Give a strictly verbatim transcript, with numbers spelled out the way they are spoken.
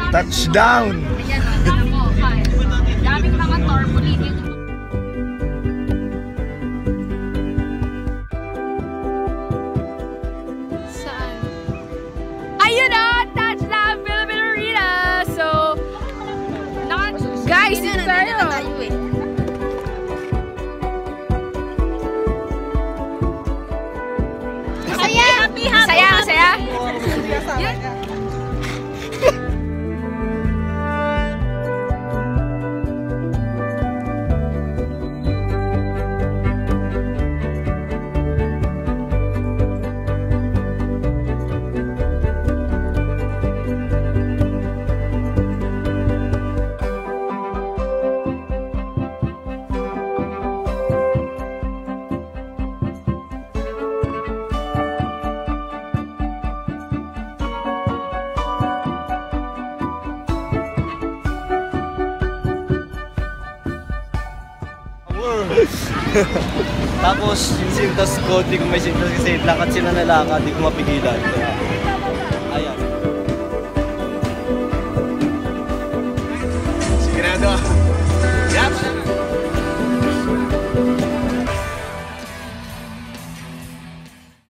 Touchdown! Ayan o, tignan mo. Daming mga tarpaulin. Saan? Ayun o! Touchdown Philippine Arena! So, guys, dito tayo. Masaya! Masaya! Masaya! Yun! Tapos yung sintas ko, di ko may sintas kasi lakad sila na lakad, di ko mapigilan. Ayan. Sigurado.